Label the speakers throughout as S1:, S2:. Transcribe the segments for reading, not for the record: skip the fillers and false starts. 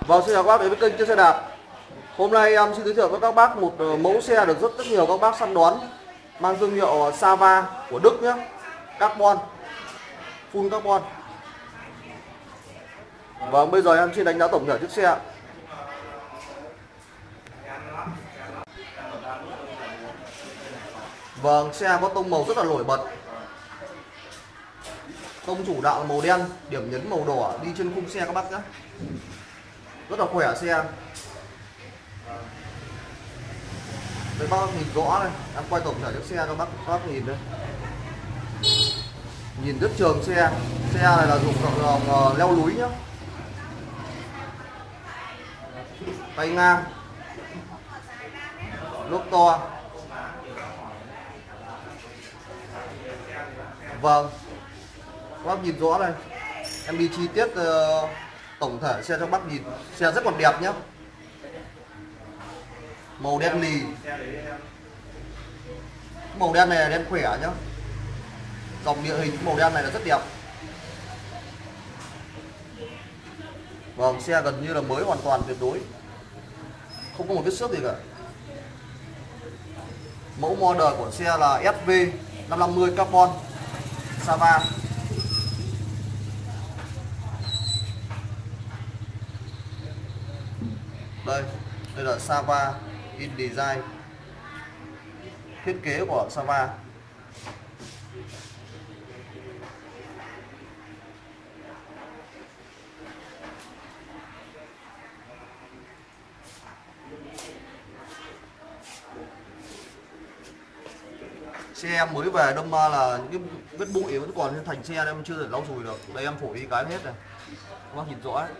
S1: Vâng, xin chào các bác đến với kênh Chơi Xe Đạp. Hôm nay em xin giới thiệu với các bác một mẫu xe được rất nhiều các bác săn đón, mang thương hiệu Sava của Đức nhé, carbon, full carbon. Vâng, bây giờ em xin đánh giá tổng thể chiếc xe. Vâng, xe có tông màu rất là nổi bật. Tông chủ đạo màu đen, điểm nhấn màu đỏ đi trên khung xe các bác nhé. Rất là khỏe xe. Đây bác nhìn rõ này, em quay tổng thể chiếc xe cho bác nhìn đây. Nhìn rất trường xe. Xe này là dùng dòng leo núi nhá. Tay ngang, lốp to. Vâng, các bác nhìn rõ này, em đi chi tiết tổng thể xe cho bác nhìn. Xe rất còn đẹp nhé, màu đen lì. Màu đen này là đen khỏe nhá, dòng địa hình màu đen này là rất đẹp. Vâng, xe gần như là mới hoàn toàn tuyệt đối, không có một vết xước gì cả. Mẫu model của xe là SV550 Carbon Sava. Đây là Sava in design, thiết kế của Sava. Xe em mới về đâm ra là những cái vết bụi vẫn còn trên thành xe nên em chưa thể lau chùi được. Đây em phủi đi cái hết này, các bác nhìn rõ ấy.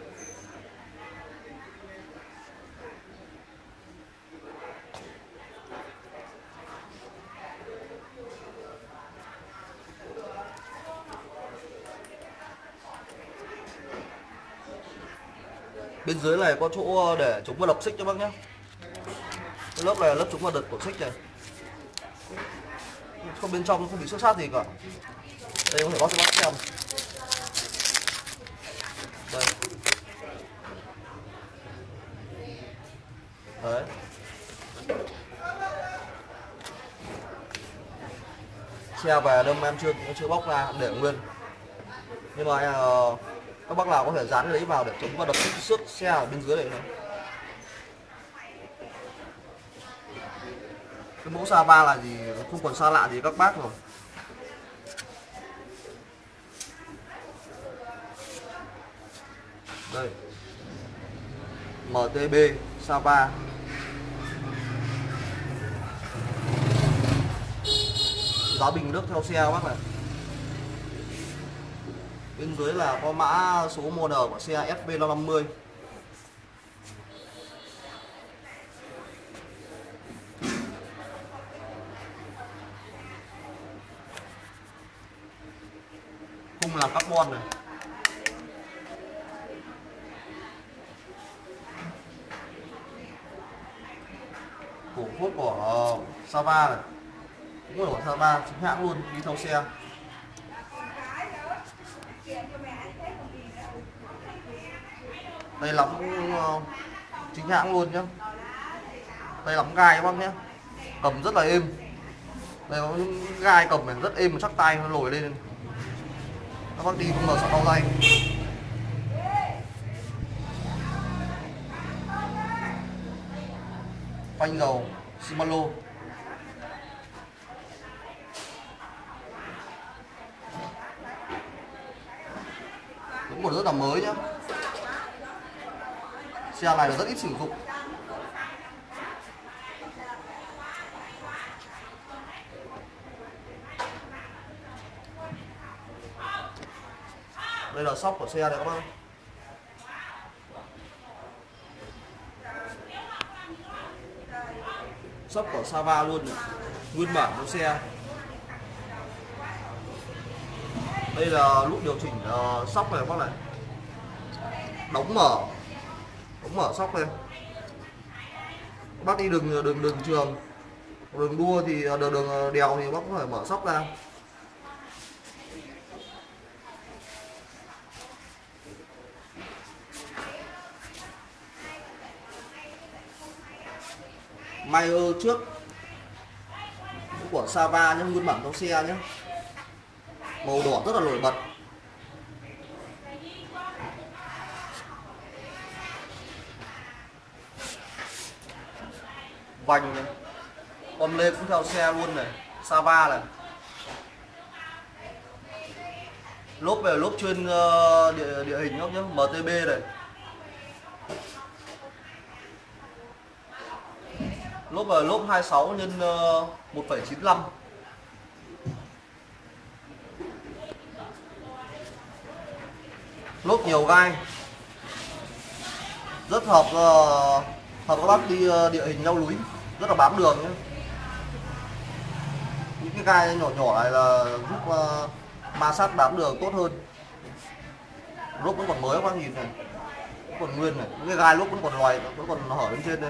S1: Bên dưới này có chỗ để chống va đập xích cho bác nhé. Cái lớp này là lớp chống va đập của xích này, không bên trong không bị xước sát gì cả. Đây có thể bóc cho bác xem. Đây. Đấy. Xe về đâm em chưa bóc ra, để nguyên. Nhưng mà các bác nào có thể dán lấy vào để chống va đập xước xe ở bên dưới này này. Cái mẫu Sava là gì không còn xa lạ gì các bác rồi. Đây, MTB Sava. Giá bình nước theo xe các bác này. Bên dưới là có mã số model của xe SV550. Khung là carbon này. Cổ phốt của Sava này, cũng là của Sava chính hãng luôn, đi theo xe. Đây lắm chính hãng luôn nhá. Đây lắm gai các bác nhé, cầm rất là êm. Đây có những gai cầm này rất êm, chắc tay nó nổi lên. Các bác đi không bao sợ đau tay. Phanh dầu Shimano. Cũng còn rất là mới nhá. Xe này là rất ít sử dụng. Đây là shop của xe này các bác. Shop của Sava luôn này, nguyên bản của xe. Đây là nút điều chỉnh shop này các bác này, đóng mở shop này. Các bác đi đường trường, đường đua thì đường đèo thì bác có thể mở shop ra. Mayer trước của Sava nhé, nguyên bản trong xe nhé, màu đỏ rất là nổi bật. Vành này, con lê cũng theo xe luôn này, Sava này. Lốp về lốp chuyên địa hình nhé, MTB này. Lốp là lốp 26 x 1,95. Lốp nhiều gai, rất hợp các bác đi địa hình leo núi, rất là bám đường nhé. Những cái gai nhỏ nhỏ này là giúp ma sát bám đường tốt hơn. Lốp vẫn còn mới các bác nhìn này, vẫn còn nguyên này, những cái gai lốp vẫn còn loài, vẫn còn hở bên trên đây.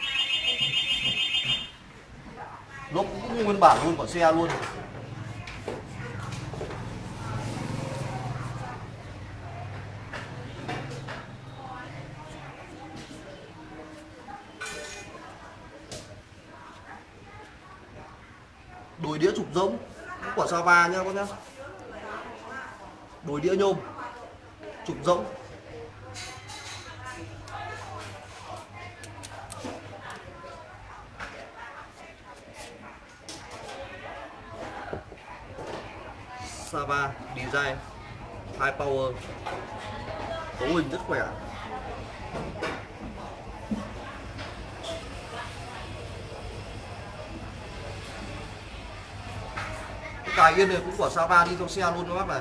S1: Lốp cũng nguyên bản luôn của xe luôn. Đồi đĩa trục rỗng cũng của Sava nhá các nhá. Đồi đĩa nhôm trục rỗng. Sava design high power, cấu hình rất khỏe. Cái cài yên này cũng của Sava đi theo xe luôn các bác này.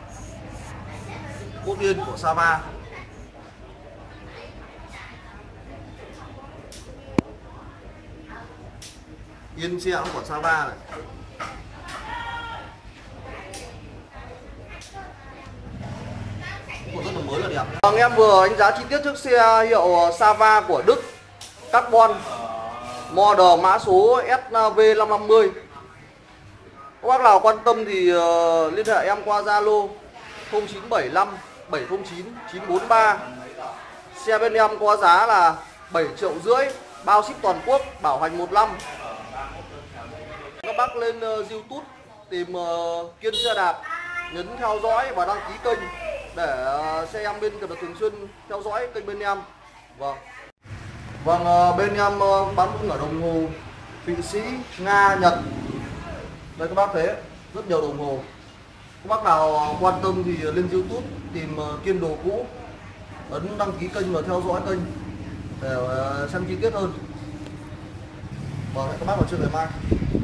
S1: Cốt yên của Sava. Yên xe cũng của Sava này. Rất là mới và đẹp. Vâng, em vừa đánh giá chi tiết chiếc xe hiệu Sava của Đức, carbon, model mã số SV550. Các bác nào quan tâm thì liên hệ em qua Zalo 0975 709 943. Xe bên em có giá là 7,5 triệu, bao ship toàn quốc, bảo hành 1 năm. Các bác lên YouTube tìm Kiên Xe Đạp, nhấn theo dõi và đăng ký kênh để xe em bên cập nhật thường xuyên theo dõi kênh bên em. Vâng, bên em bán cũng ở đồng hồ Thụy Sĩ, Nga, Nhật. Đây các bác thấy rất nhiều đồng hồ. Các bác nào quan tâm thì lên YouTube tìm Kiên Đồ Cũ, ấn đăng ký kênh và theo dõi kênh để xem chi tiết hơn. Vâng, hẹn các bác vào trưa ngày mai.